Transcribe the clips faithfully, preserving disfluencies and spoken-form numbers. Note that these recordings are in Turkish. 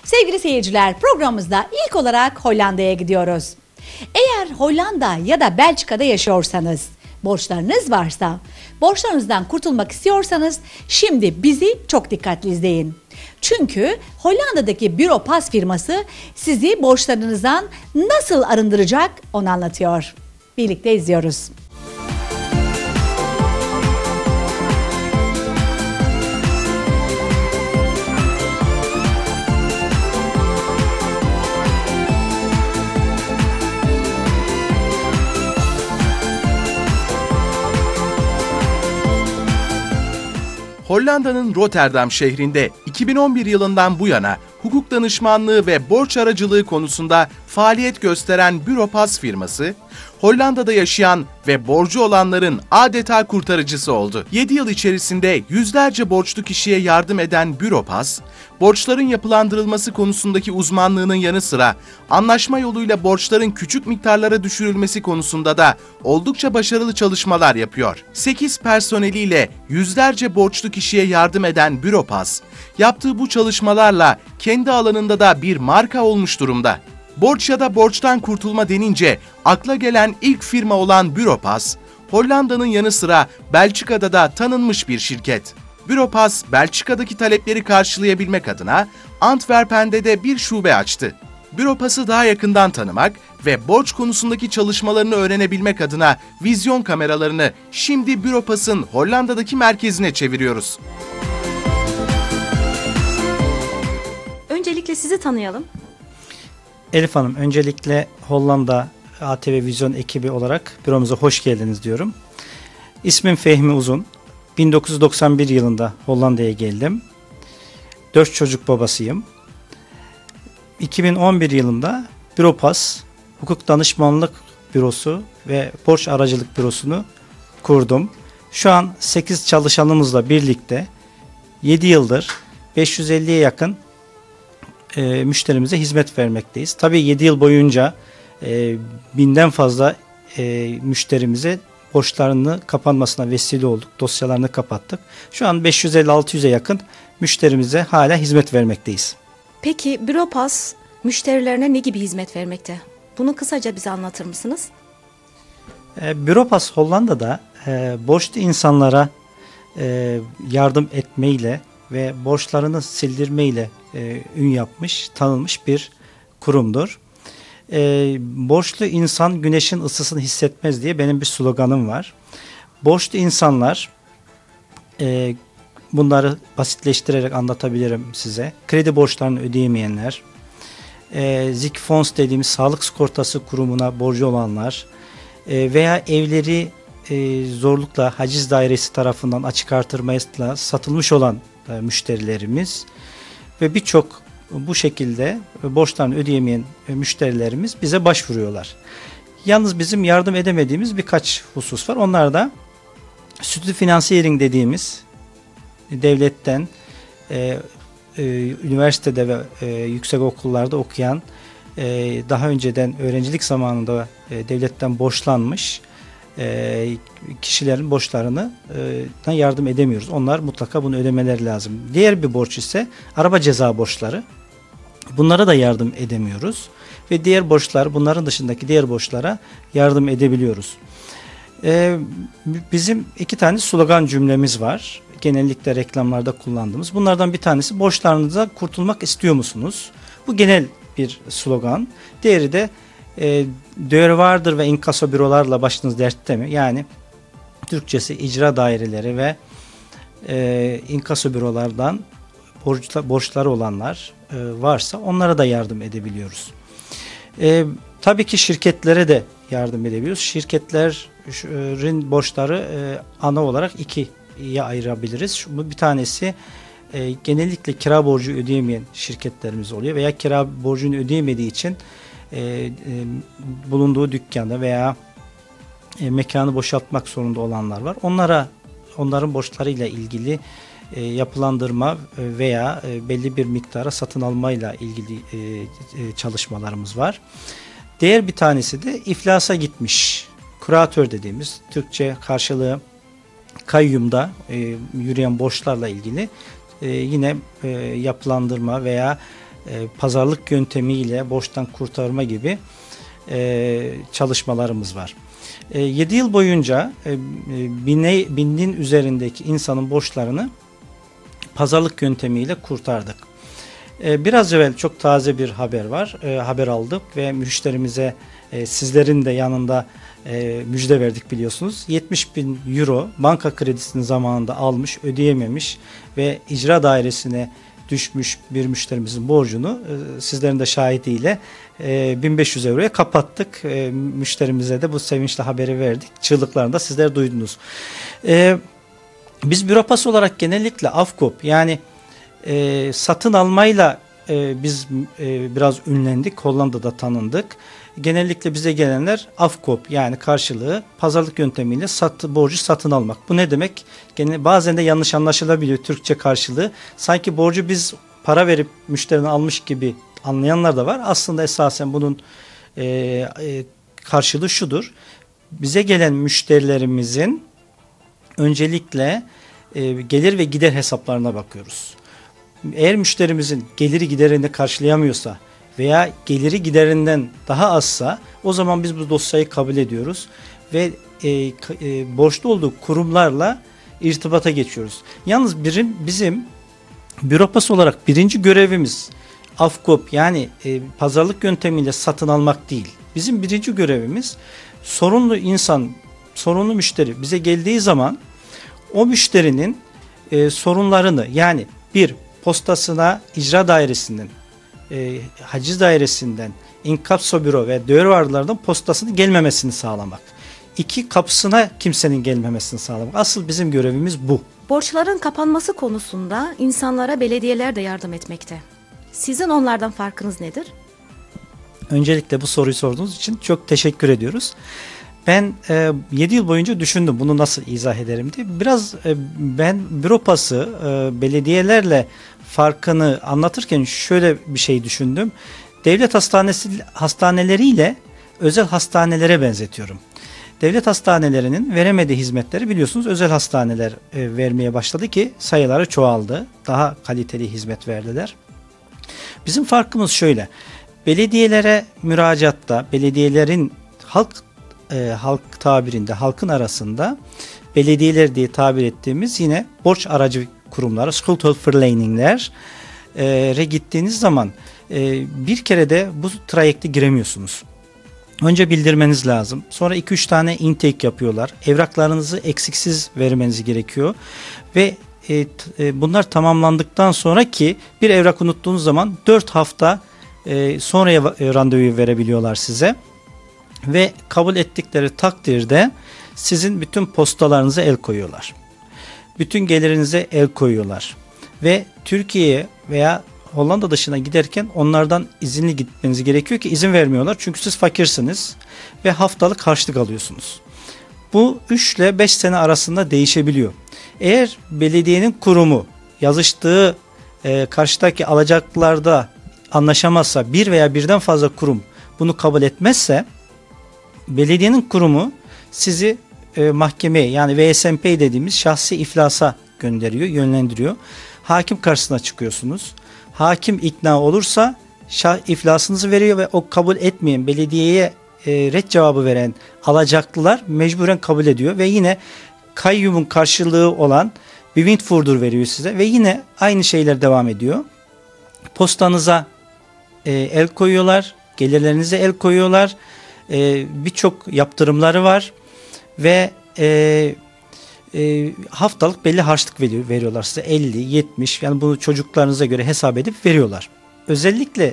Sevgili seyirciler, programımızda ilk olarak Hollanda'ya gidiyoruz. Eğer Hollanda ya da Belçika'da yaşıyorsanız, borçlarınız varsa, borçlarınızdan kurtulmak istiyorsanız şimdi bizi çok dikkatli izleyin. Çünkü Hollanda'daki Bureaupass firması sizi borçlarınızdan nasıl arındıracak onu anlatıyor. Birlikte izliyoruz. Hollanda'nın Rotterdam şehrinde iki bin on bir yılından bu yana hukuk danışmanlığı ve borç aracılığı konusunda faaliyet gösteren Bureaupass firması, Hollanda'da yaşayan ve borcu olanların adeta kurtarıcısı oldu. yedi yıl içerisinde yüzlerce borçlu kişiye yardım eden Bureaupass, borçların yapılandırılması konusundaki uzmanlığının yanı sıra anlaşma yoluyla borçların küçük miktarlara düşürülmesi konusunda da oldukça başarılı çalışmalar yapıyor. sekiz personeliyle yüzlerce borçlu kişiye yardım eden Bureaupass, yaptığı bu çalışmalarla kendi alanında da bir marka olmuş durumda. Borç ya da borçtan kurtulma denince akla gelen ilk firma olan Bureaupass, Hollanda'nın yanı sıra Belçika'da da tanınmış bir şirket. Bureaupass, Belçika'daki talepleri karşılayabilmek adına Antwerpen'de de bir şube açtı. Bureaupass'ı daha yakından tanımak ve borç konusundaki çalışmalarını öğrenebilmek adına vizyon kameralarını şimdi Bureaupass'ın Hollanda'daki merkezine çeviriyoruz. Öncelikle sizi tanıyalım. Elif Hanım, öncelikle Hollanda A T V Vizyon ekibi olarak büromuza hoş geldiniz diyorum. İsmim Fehmi Uzun. bin dokuz yüz doksan bir yılında Hollanda'ya geldim. Dört çocuk babasıyım. iki bin on bir yılında Bureaupass Hukuk Danışmanlık Bürosu ve Borç Aracılık Bürosunu kurdum. Şu an sekiz çalışanımızla birlikte yedi yıldır beş yüz elliye yakın e, müşterimize hizmet vermekteyiz. Tabii yedi yıl boyunca e, binden fazla e, müşterimize borçlarını kapanmasına vesile olduk. Dosyalarını kapattık. Şu an beş yüz elli altı yüze yakın müşterimize hala hizmet vermekteyiz. Peki Bureaupass müşterilerine ne gibi hizmet vermekte? Bunu kısaca bize anlatır mısınız? E, Bureaupass Hollanda'da e, borçlu insanlara e, yardım etmeyle ve borçlarını sildirmeyle e, ün yapmış, tanınmış bir kurumdur. E, borçlu insan güneşin ısısını hissetmez diye benim bir sloganım var. Borçlu insanlar, e, bunları basitleştirerek anlatabilirim size. Kredi borçlarını ödeyemeyenler, e, Zikfons dediğimiz sağlık sigortası kurumuna borcu olanlar e, veya evleri e, zorlukla haciz dairesi tarafından açık artırmayla satılmış olan e, müşterilerimiz ve birçok bu şekilde borçlarını ödeyemeyen müşterilerimiz bize başvuruyorlar. Yalnız bizim yardım edemediğimiz birkaç husus var. Onlar da stüdyo finansiyering dediğimiz devletten, e, e, üniversitede ve e, yüksek okullarda okuyan, e, daha önceden öğrencilik zamanında e, devletten borçlanmış e, kişilerin borçlarını e, yardım edemiyoruz. Onlar mutlaka bunu ödemeleri lazım. Diğer bir borç ise araba ceza borçları. Bunlara da yardım edemiyoruz ve diğer borçlar, bunların dışındaki diğer borçlara yardım edebiliyoruz. Ee, bizim iki tane slogan cümlemiz var. Genellikle reklamlarda kullandığımız. Bunlardan bir tanesi borçlarınızdan kurtulmak istiyor musunuz? Bu genel bir slogan. Diğeri de e, değer vardır ve inkaso bürolarla başınız dertte mi? Yani Türkçesi icra daireleri ve e, inkaso bürolardan borçlar, borçları olanlar e, varsa onlara da yardım edebiliyoruz. E, tabii ki şirketlere de yardım edebiliyoruz. Şirketlerin borçları e, ana olarak ikiye ayırabiliriz. Şu, bir tanesi e, genellikle kira borcu ödeyemeyen şirketlerimiz oluyor veya kira borcunu ödeyemediği için e, e, bulunduğu dükkanda veya e, mekanı boşaltmak zorunda olanlar var. Onlara, onların borçlarıyla ilgili E, yapılandırma veya e, belli bir miktara satın almayla ilgili e, e, çalışmalarımız var. Diğer bir tanesi de iflasa gitmiş kuratör dediğimiz, Türkçe karşılığı kayyumda e, yürüyen borçlarla ilgili e, yine e, yapılandırma veya e, pazarlık yöntemiyle borçtan kurtarma gibi e, çalışmalarımız var. E, yedi yıl boyunca e, bine, binin üzerindeki insanın borçlarını pazarlık yöntemiyle kurtardık. E, biraz evvel çok taze bir haber var. E, haber aldık ve müşterimize e, sizlerin de yanında e, müjde verdik biliyorsunuz. yetmiş bin euro banka kredisini zamanında almış, ödeyememiş ve icra dairesine düşmüş bir müşterimizin borcunu e, sizlerin de şahidiyle e, bin beş yüz euroya kapattık. E, müşterimize de bu sevinçli haberi verdik. Çığlıklarını da sizler duydunuz. E, biz Büropas olarak genellikle Afkop yani e, satın almayla e, biz e, biraz ünlendik. Hollanda'da tanındık. Genellikle bize gelenler Afkop yani karşılığı pazarlık yöntemiyle sat, borcu satın almak. Bu ne demek? Gene, bazen de yanlış anlaşılabiliyor Türkçe karşılığı. Sanki borcu biz para verip müşteriden almış gibi anlayanlar da var. Aslında esasen bunun e, e, karşılığı şudur. Bize gelen müşterilerimizin öncelikle e, gelir ve gider hesaplarına bakıyoruz. Eğer müşterimizin geliri giderini karşılayamıyorsa veya geliri giderinden daha azsa o zaman biz bu dosyayı kabul ediyoruz ve e, e, borçlu olduğu kurumlarla irtibata geçiyoruz. Yalnız birim, bizim Büropas olarak birinci görevimiz Afkop yani e, pazarlık yöntemiyle satın almak değil. Bizim birinci görevimiz sorunlu insan, sorunlu müşteri bize geldiği zaman o müşterinin e, sorunlarını yani bir postasına icra dairesinden, e, haciz dairesinden, inkapso büro ve döver varlılardan postasının gelmemesini sağlamak. İki, kapısına kimsenin gelmemesini sağlamak. Asıl bizim görevimiz bu. Borçların kapanması konusunda insanlara belediyeler de yardım etmekte. Sizin onlardan farkınız nedir? Öncelikle bu soruyu sorduğunuz için çok teşekkür ediyoruz. Ben e, yedi yıl boyunca düşündüm bunu nasıl izah ederim diye. Biraz e, ben Büropas'ı e, belediyelerle farkını anlatırken şöyle bir şey düşündüm. Devlet hastanesi hastaneleriyle özel hastanelere benzetiyorum. Devlet hastanelerinin veremediği hizmetleri biliyorsunuz özel hastaneler e, vermeye başladı ki sayıları çoğaldı. Daha kaliteli hizmet verdiler. Bizim farkımız şöyle. Belediyelere müracaatta, belediyelerin halk e, halk tabirinde, halkın arasında belediyeler diye tabir ettiğimiz yine borç aracı kurumları, skuldhulpverleningler e, gittiğiniz zaman e, bir kere de bu trayekte giremiyorsunuz. Önce bildirmeniz lazım. Sonra iki üç tane intake yapıyorlar. Evraklarınızı eksiksiz vermeniz gerekiyor. Ve e, e, bunlar tamamlandıktan sonra ki bir evrak unuttuğunuz zaman dört hafta e, sonraya e, randevu verebiliyorlar size. Ve kabul ettikleri takdirde sizin bütün postalarınıza el koyuyorlar. Bütün gelirinize el koyuyorlar. Ve Türkiye'ye veya Hollanda dışına giderken onlardan izinli gitmeniz gerekiyor ki izin vermiyorlar. Çünkü siz fakirsiniz ve haftalık harçlık alıyorsunuz. Bu üç ile beş sene arasında değişebiliyor. Eğer belediyenin kurumu yazıştığı e, karşıdaki alacaklılarda anlaşamazsa bir veya birden fazla kurum bunu kabul etmezse belediyenin kurumu sizi e, mahkemeye yani V S M P dediğimiz şahsi iflasa gönderiyor, yönlendiriyor. Hakim karşısına çıkıyorsunuz. Hakim ikna olursa şah iflasınızı veriyor ve o kabul etmeyen belediyeye e, ret cevabı veren alacaklılar mecburen kabul ediyor ve yine kayyumun karşılığı olan bir windfurdur veriyor size ve yine aynı şeyler devam ediyor. Postanıza e, el koyuyorlar, gelirlerinize el koyuyorlar, e, birçok yaptırımları var ve e, E, haftalık belli harçlık veriyor, veriyorlar size elli yetmiş yani bunu çocuklarınıza göre hesap edip veriyorlar. Özellikle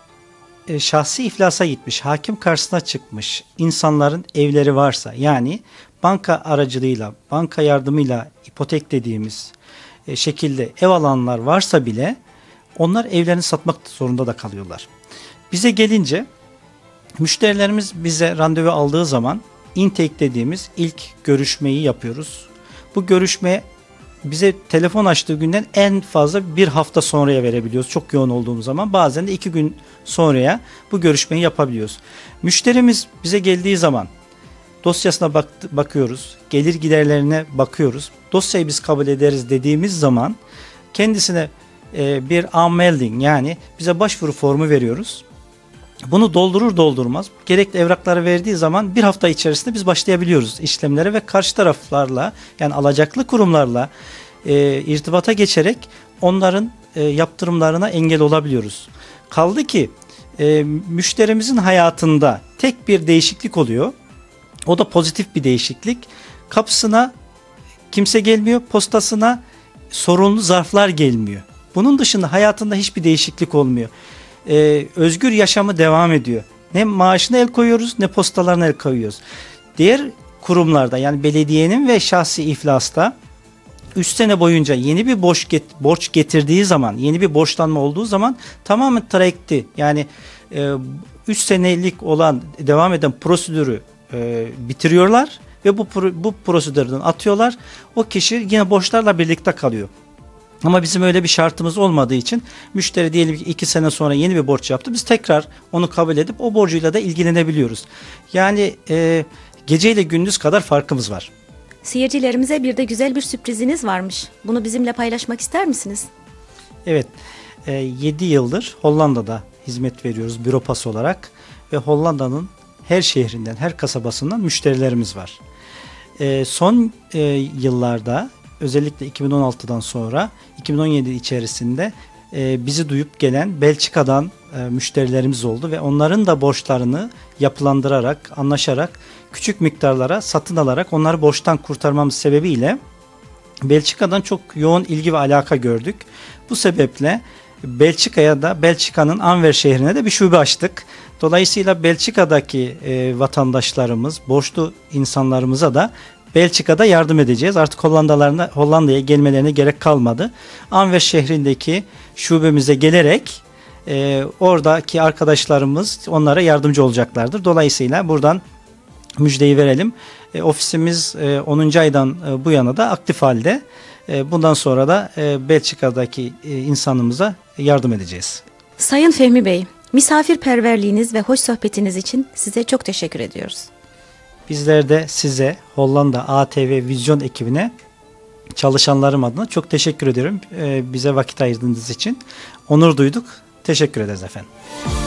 e, şahsi iflasa gitmiş, hakim karşısına çıkmış insanların evleri varsa yani banka aracılığıyla, banka yardımıyla ipotek dediğimiz e, şekilde ev alanlar varsa bile onlar evlerini satmak zorunda da kalıyorlar. Bize gelince müşterilerimiz bize randevu aldığı zaman intake dediğimiz ilk görüşmeyi yapıyoruz. Bu görüşme bize telefon açtığı günden en fazla bir hafta sonraya verebiliyoruz. Çok yoğun olduğumuz zaman bazen de iki gün sonraya bu görüşmeyi yapabiliyoruz. Müşterimiz bize geldiği zaman dosyasına bak bakıyoruz. Gelir giderlerine bakıyoruz. Dosyayı biz kabul ederiz dediğimiz zaman kendisine e, bir aanmelding, yani bize başvuru formu veriyoruz. Bunu doldurur doldurmaz gerekli evrakları verdiği zaman bir hafta içerisinde biz başlayabiliyoruz işlemlere ve karşı taraflarla, yani alacaklı kurumlarla e, irtibata geçerek onların e, yaptırımlarına engel olabiliyoruz. Kaldı ki e, müşterimizin hayatında tek bir değişiklik oluyor. O da pozitif bir değişiklik. Kapısına kimse gelmiyor, postasına sorunlu zarflar gelmiyor. Bunun dışında hayatında hiçbir değişiklik olmuyor. Ee, özgür yaşamı devam ediyor. Ne maaşına el koyuyoruz ne postalarına el koyuyoruz. Diğer kurumlarda, yani belediyenin ve şahsi iflasta üç sene boyunca yeni bir borç, get borç getirdiği zaman, yeni bir borçlanma olduğu zaman tamamen trackti. Yani üç e, senelik olan devam eden prosedürü e, bitiriyorlar ve bu bu prosedürden atıyorlar. O kişi yine borçlarla birlikte kalıyor. Ama bizim öyle bir şartımız olmadığı için müşteri diyelim ki iki sene sonra yeni bir borç yaptı. Biz tekrar onu kabul edip o borcuyla da ilgilenebiliyoruz. Yani e, geceyle gündüz kadar farkımız var. Seyircilerimize bir de güzel bir sürpriziniz varmış. Bunu bizimle paylaşmak ister misiniz? Evet, e, yedi yıldır Hollanda'da hizmet veriyoruz Büropas olarak ve Hollanda'nın her şehrinden, her kasabasından müşterilerimiz var. E, son e, yıllarda, özellikle iki bin on altıdan sonra iki bin on yedi içerisinde e, bizi duyup gelen Belçika'dan e, müşterilerimiz oldu ve onların da borçlarını yapılandırarak, anlaşarak küçük miktarlara satın alarak onları borçtan kurtarmamız sebebiyle Belçika'dan çok yoğun ilgi ve alaka gördük. Bu sebeple Belçika'ya da, Belçika'nın Anver şehrine de bir şube açtık. Dolayısıyla Belçika'daki e, vatandaşlarımız, borçlu insanlarımıza da Belçika'da yardım edeceğiz. Artık Hollandalarına, Hollanda'ya gelmelerine gerek kalmadı. Anver şehrindeki şubemize gelerek e, oradaki arkadaşlarımız onlara yardımcı olacaklardır. Dolayısıyla buradan müjdeyi verelim. E, ofisimiz e, onuncu aydan e, bu yana da aktif halde. E, bundan sonra da e, Belçika'daki e, insanımıza yardım edeceğiz. Sayın Fehmi Bey, misafirperverliğiniz ve hoş sohbetiniz için size çok teşekkür ediyoruz. Bizler de size, Hollanda A T V Vizyon ekibine, çalışanlarım adına çok teşekkür ediyorum. Ee, bize vakit ayırdığınız için onur duyduk. Teşekkür ederiz efendim.